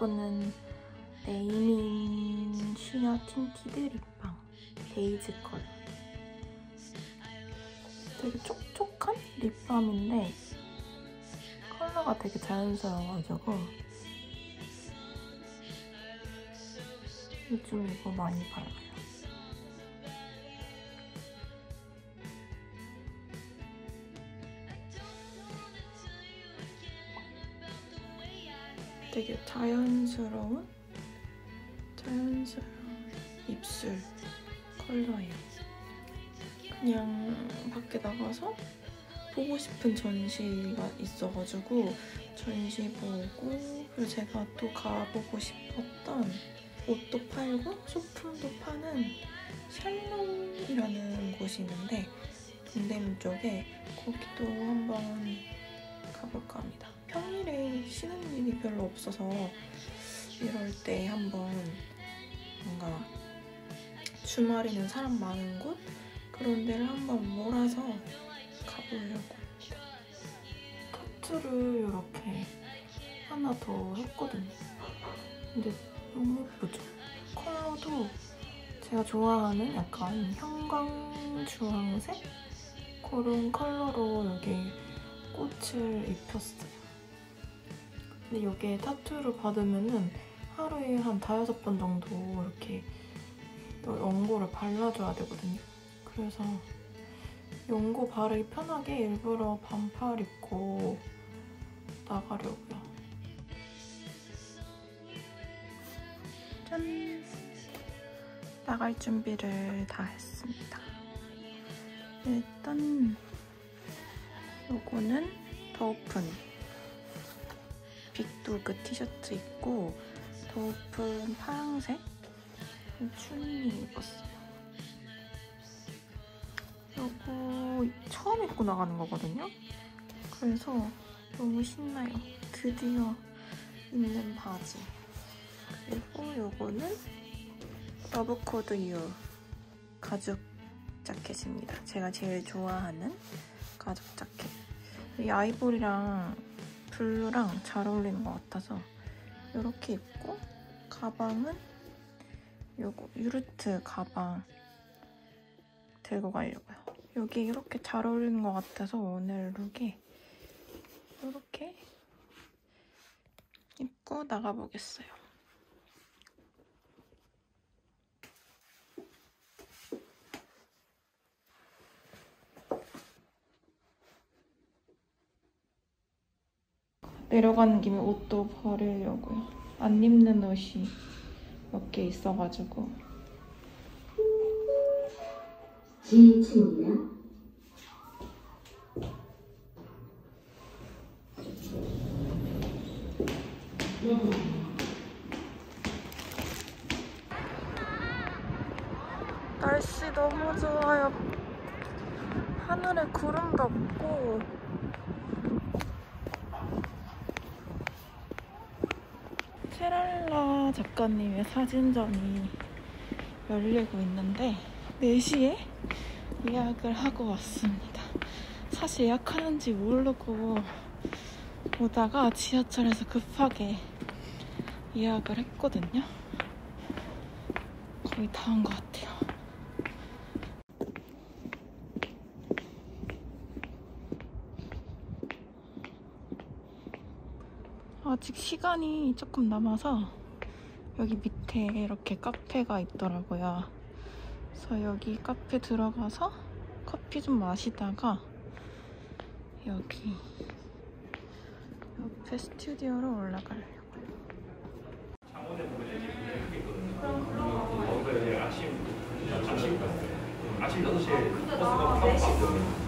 요거는 네이밍 시어 틴티드 립밤 데이즈 컬러. 되게 촉촉한 립밤인데 컬러가 되게 자연스러워가지고 요즘 이거 많이 발라요. 되게 자연스러운 입술 컬러예요. 그냥 밖에 나가서 보고 싶은 전시가 있어가지고 전시 보고, 그리고 제가 또 가보고 싶었던 옷도 팔고 소품도 파는 샬롬이라는 곳이 있는데 동대문 쪽에, 거기도 한번 가볼까 합니다. 평일에 쉬는 일이 별로 없어서 이럴 때 한번 뭔가 주말에는 사람 많은 곳? 그런 데를 한번 몰아서 가보려고. 타투를 이렇게 하나 더 했거든요. 근데 너무 예쁘죠? 컬러도 제가 좋아하는 약간 형광 주황색? 그런 컬러로 여기 꽃을 입혔어요. 근데 여기에 타투를 받으면은 하루에 한 5-6번 정도 이렇게 연고를 발라줘야 되거든요. 그래서 연고 바르기 편하게 일부러 반팔 입고 나가려고요. 짠! 나갈 준비를 다 했습니다. 일단 요거는 더 오픈 빅도그 티셔츠 입고 더 오픈 파란색 추리닝 입었어요. 요거 처음 입고 나가는 거거든요. 그래서 너무 신나요. 드디어 입는 바지. 그리고 요거는 러브코드 유 가죽 자켓입니다. 제가 제일 좋아하는 가죽 자켓. 이 아이보리랑 블루랑 잘 어울리는 것 같아서 이렇게 입고, 가방은 요거 유르트 가방 들고 가려고요. 여기 이렇게 잘 어울리는 것 같아서 오늘 룩에 이렇게 입고 나가보겠어요. 내려가는 김에 옷도 버리려고요. 안 입는 옷이 몇 개 있어가지고. 지층입니다. 날씨 너무 좋아요. 하늘에 구름도 없고 체랄라 작가님의 사진전이 열리고 있는데 4시에 예약을 하고 왔습니다. 사실 예약하는지 모르고 오다가 지하철에서 급하게 예약을 했거든요. 거의 다 온 것 같아요. 아직 시간이 조금 남아서 여기 밑에 이렇게 카페가 있더라고요. 그래서 여기 카페 들어가서 커피 좀 마시다가 여기 옆에 스튜디오로 올라가려고요. 아침 6시에 버스가 타고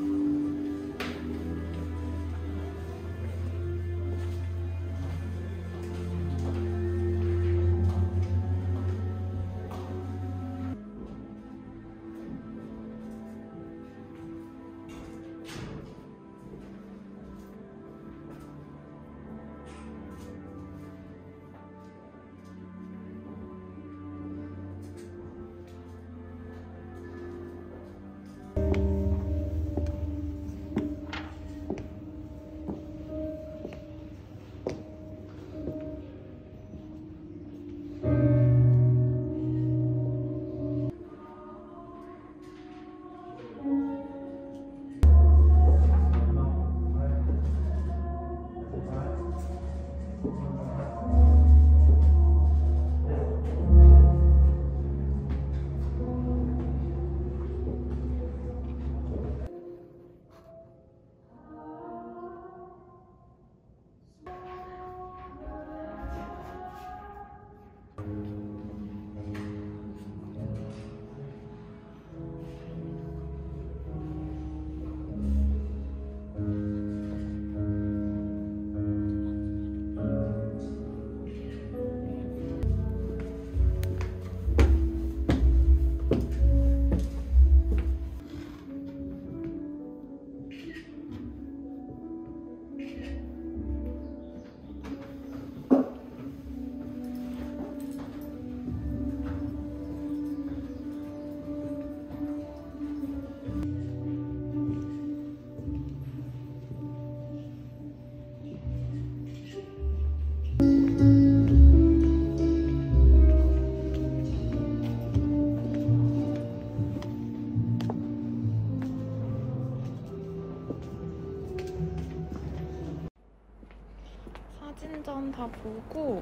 사진전 다 보고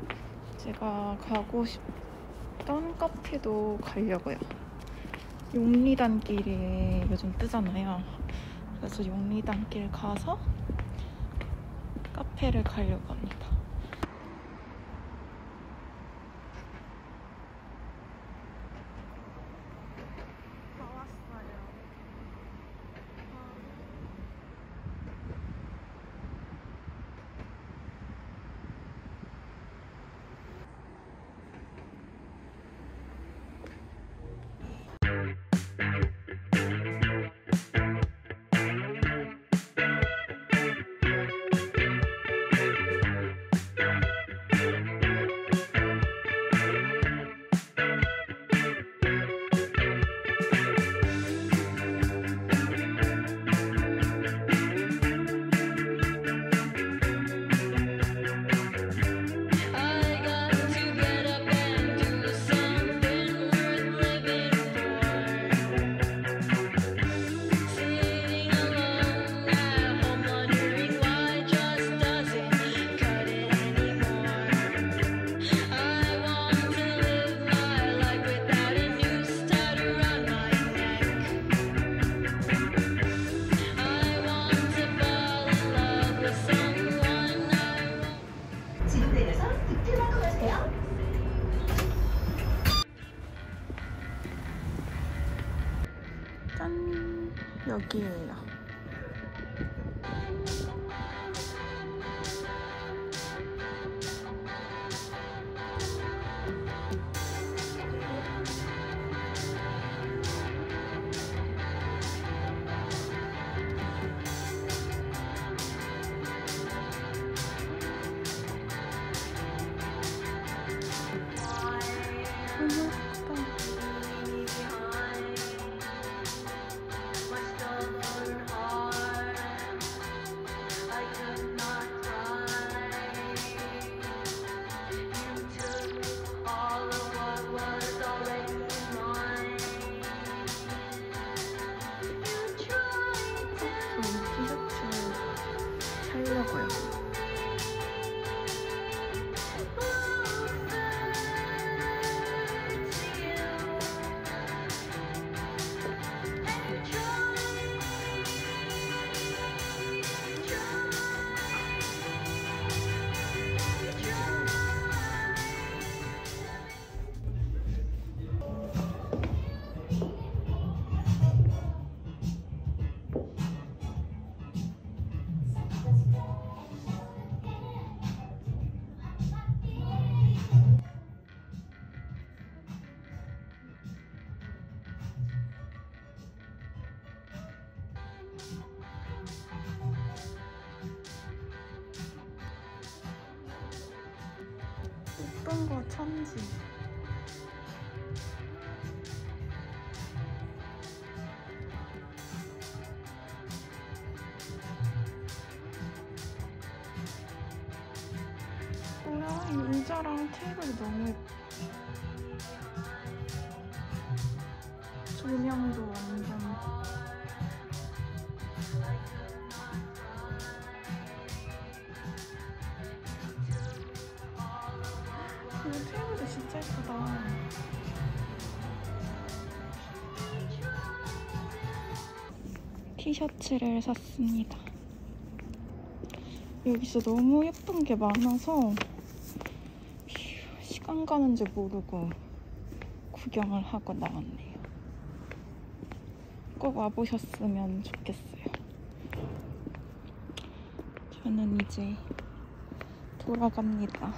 제가 가고 싶던 카페도 가려고요. 용리단길이 요즘 뜨잖아요. 그래서 용리단길 가서 카페를 가려고 합니다. 짠! 여기에요. 예쁜 거 천지. 뭐야, 이 의자랑 테이블이 너무 예뻐. 조명도 완전. 이 테이블도 진짜 예쁘다. 티셔츠를 샀습니다. 여기서 너무 예쁜 게 많아서 시간 가는 줄 모르고 구경을 하고 나왔네요. 꼭 와보셨으면 좋겠어요. 저는 이제 돌아갑니다.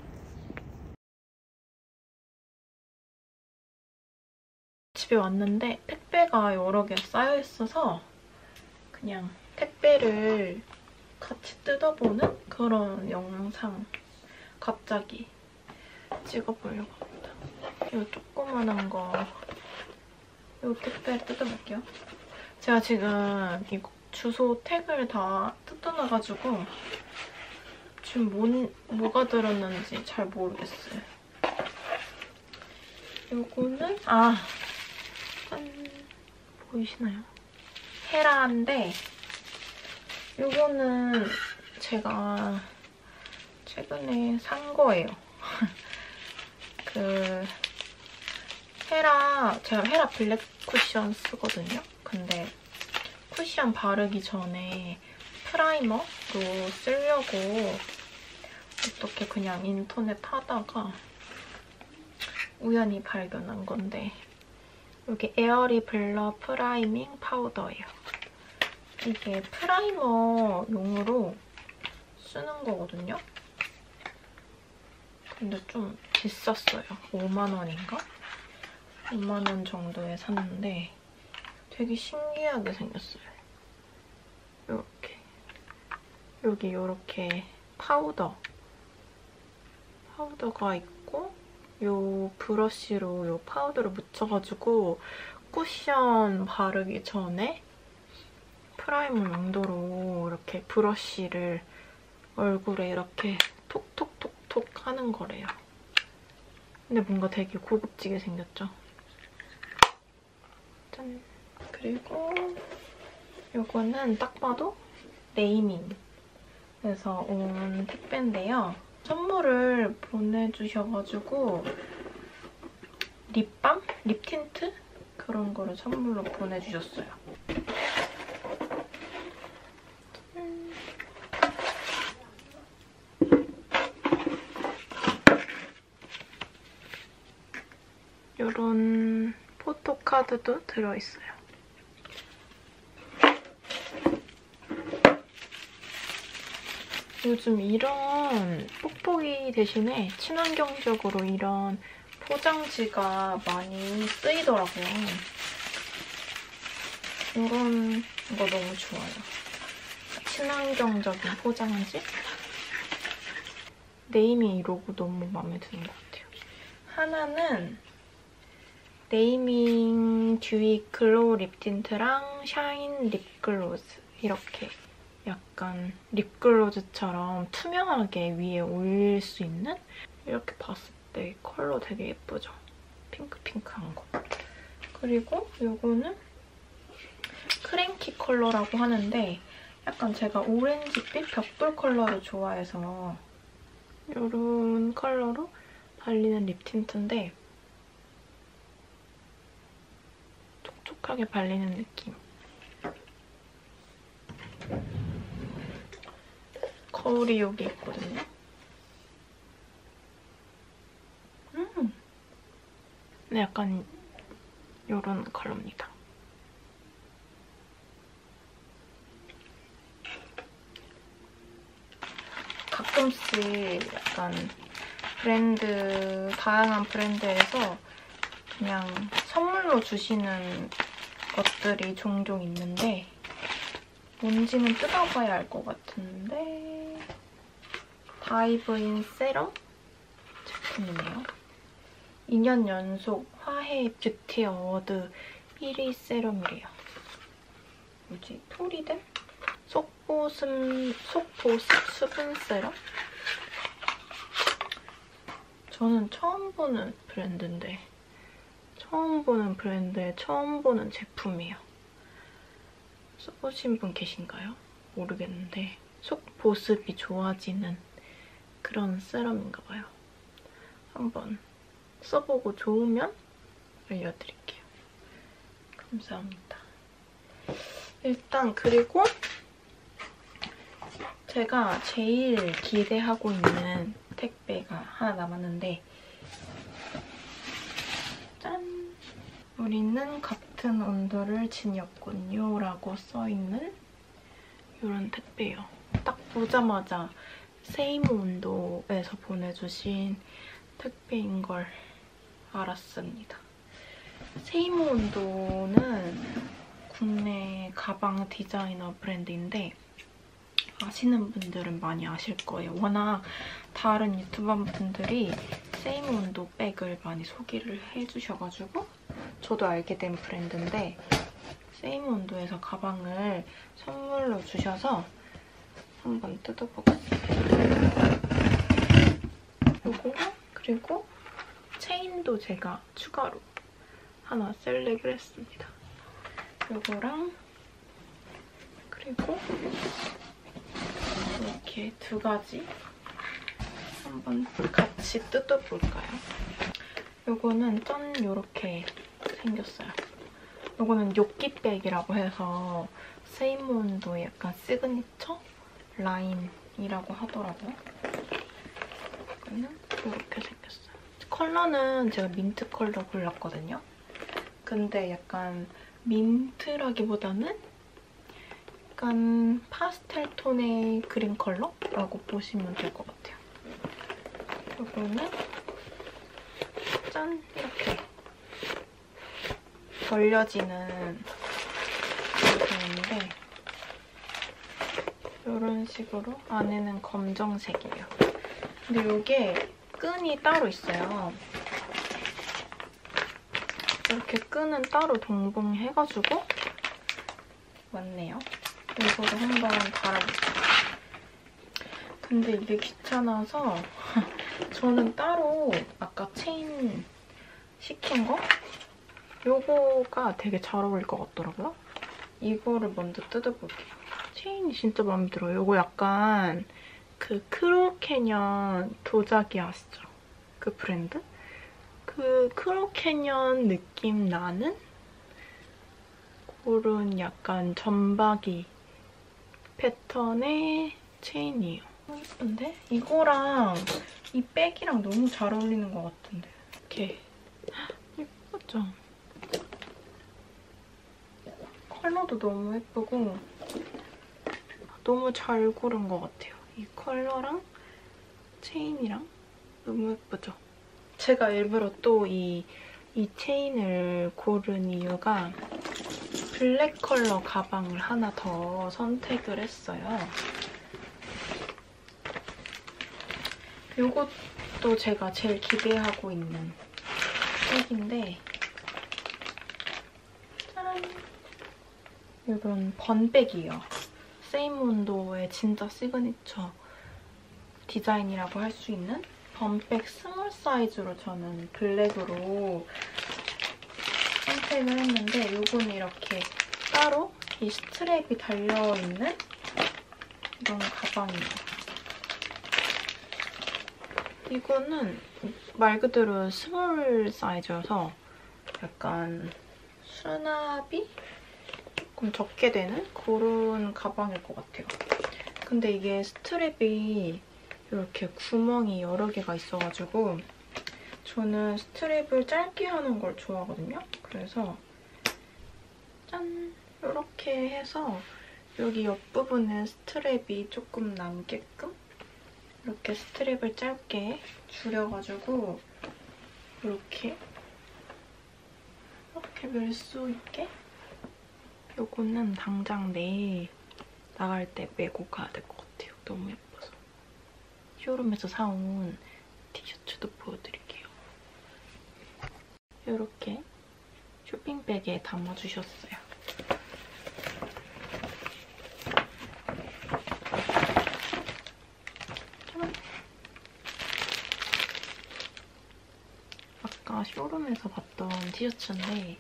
집에 왔는데 택배가 여러 개 쌓여 있어서 그냥 택배를 같이 뜯어보는 그런 영상 갑자기 찍어보려고 합니다. 이 조그만한 거, 이 택배 뜯어볼게요. 제가 지금 이거 주소 태그를 다 뜯어놔가지고 지금 뭐가 들었는지 잘 모르겠어요. 요거는 짠! 보이시나요? 헤라인데 요거는 제가 최근에 산 거예요. 제가 헤라 블랙 쿠션 쓰거든요. 근데 쿠션 바르기 전에 프라이머로 쓰려고 어떻게 그냥 인터넷 하다가 우연히 발견한 건데 여기 에어리 블러 프라이밍 파우더예요. 이게 프라이머용으로 쓰는 거거든요. 근데 좀 비쌌어요. 5만 원인가? 5만 원 정도에 샀는데 되게 신기하게 생겼어요. 이렇게 여기 이렇게 파우더가 있고 요 브러쉬로 요 파우더를 묻혀가지고 쿠션 바르기 전에 프라이머 용도로 이렇게 브러쉬를 얼굴에 이렇게 톡톡톡톡 하는 거래요. 근데 뭔가 되게 고급지게 생겼죠? 짠! 그리고 요거는 딱 봐도 네이밍에서 온 택배인데요. 선물을 보내주셔가지고 립밤? 립 틴트? 그런 거를 선물로 보내주셨어요. 이런 포토카드도 들어있어요. 요즘 이런 뽁뽁이 대신에 친환경적으로 이런 포장지가 많이 쓰이더라고요. 이런 거 너무 좋아요. 친환경적인 포장지? 네이밍 이 로고 너무 마음에 드는 것 같아요. 하나는 네이밍 듀이 글로우 립 틴트랑 샤인 립글로즈 이렇게 약간 립글로즈처럼 투명하게 위에 올릴 수 있는? 이렇게 봤을 때 컬러 되게 예쁘죠? 핑크핑크한 거. 그리고 이거는 크랭키 컬러라고 하는데 약간 제가 오렌지빛 벽돌 컬러를 좋아해서 이런 컬러로 발리는 립 틴트인데 촉촉하게 발리는 느낌. 거울이 여기 있거든요. 네, 약간 이런 컬러입니다. 가끔씩 약간 다양한 브랜드에서 그냥 선물로 주시는 것들이 종종 있는데 뭔지는 뜯어봐야 알 것 같은데 다이브인 세럼 제품이네요. 2년 연속 화해 뷰티 어워드 1위 세럼이래요. 뭐지? 토리덴? 속보습 수분 세럼? 저는 처음 보는 브랜드에 처음 보는 제품이에요. 써보신 분 계신가요? 모르겠는데 속 보습이 좋아지는 그런 세럼인가 봐요. 한번 써보고 좋으면 알려드릴게요. 감사합니다. 일단 그리고 제가 제일 기대하고 있는 택배가 하나 남았는데 짠! 우리는 같은 온도를 지녔군요 라고 써있는 이런 택배예요. 딱 보자마자 세이모 온도에서 보내주신 택배인 걸 알았습니다. 세이모 온도는 국내 가방 디자이너 브랜드인데 아시는 분들은 많이 아실 거예요. 워낙 다른 유튜버 분들이 세이모 온도 백을 많이 소개를 해주셔가지고 저도 알게 된 브랜드인데 세이모 온도에서 가방을 선물로 주셔서 한번 뜯어보겠습니다. 요거 그리고 체인도 제가 추가로 하나 셀렉을 했습니다. 요거랑 그리고 이렇게 두 가지 한번 같이 뜯어볼까요? 요거는 짠 요렇게 생겼어요. 요거는 요끼백이라고 해서 세이모온도의 약간 시그니처 라인이라고 하더라고요. 요거는 이렇게 생겼어요. 컬러는 제가 민트 컬러 골랐거든요. 근데 약간 민트라기보다는 약간 파스텔 톤의 그린 컬러라고 보시면 될 것 같아요. 요거는 짠! 이렇게 벌려지는 제품인데 이런 식으로 안에는 검정색이에요. 근데 이게 끈이 따로 있어요. 이렇게 끈은 따로 동봉해가지고 왔네요. 이거를 한번 달아볼게요. 근데 이게 귀찮아서 저는 따로 아까 체인 시킨 거? 요거가 되게 잘 어울릴 것 같더라고요. 이거를 먼저 뜯어볼게요. 체인이 진짜 마음에 들어요. 요거 약간 그 크로캐년 도자기 아시죠? 그 브랜드? 그 크로캐년 느낌 나는 그런 약간 점박이 패턴의 체인이에요. 예쁜데? 이거랑 이 백이랑 너무 잘 어울리는 것 같은데. 이렇게 예쁘죠? 컬러도 너무 예쁘고 너무 잘 고른 것 같아요. 이 컬러랑 체인이랑 너무 예쁘죠? 제가 일부러 또 이 체인을 고른 이유가 블랙 컬러 가방을 하나 더 선택을 했어요. 이것도 제가 제일 기대하고 있는 색인데 짠! 이건 번백이에요. 세이모온도의 진짜 시그니처 디자인이라고 할 수 있는 번백 스몰 사이즈로 저는 블랙으로 선택을 했는데 이거는 이렇게 따로 이 스트랩이 달려있는 이런 가방이에요. 이거는 말 그대로 스몰 사이즈여서 약간 수납이 조금 적게 되는 그런 가방일 것 같아요. 근데 이게 스트랩이 이렇게 구멍이 여러 개가 있어가지고 저는 스트랩을 짧게 하는 걸 좋아하거든요. 그래서 짠! 이렇게 해서 여기 옆부분에 스트랩이 조금 남게끔 이렇게 스트랩을 짧게 줄여가지고 이렇게 밀 수 있게 요거는 당장 내일 나갈 때 메고 가야 될 것 같아요. 너무 예뻐서. 쇼룸에서 사온 티셔츠도 보여드릴게요. 이렇게 쇼핑백에 담아주셨어요. 짠! 아까 쇼룸에서 봤던 티셔츠인데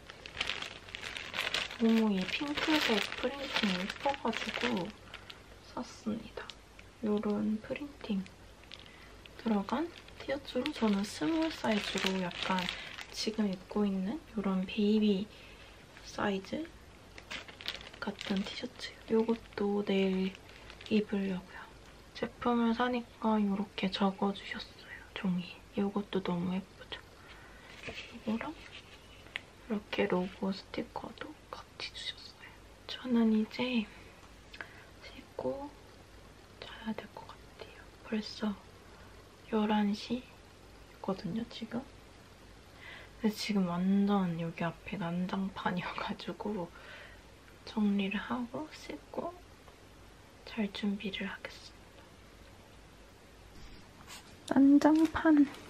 너무 이 핑크색 프린팅이 예뻐가지고 샀습니다. 이런 프린팅 들어간 티셔츠로 저는 스몰 사이즈로 약간 지금 입고 있는 이런 베이비 사이즈 같은 티셔츠. 이것도 내일 입으려고요. 제품을 사니까 이렇게 적어주셨어요, 종이에. 이것도 너무 예쁘죠? 이거랑 이렇게 로고 스티커도 같이 주셨어요. 저는 이제 씻고 자야 될 것 같아요. 벌써 11시거든요, 지금. 근데 지금 완전 여기 앞에 난장판이어가지고 정리를 하고 씻고 잘 준비를 하겠습니다. 난장판.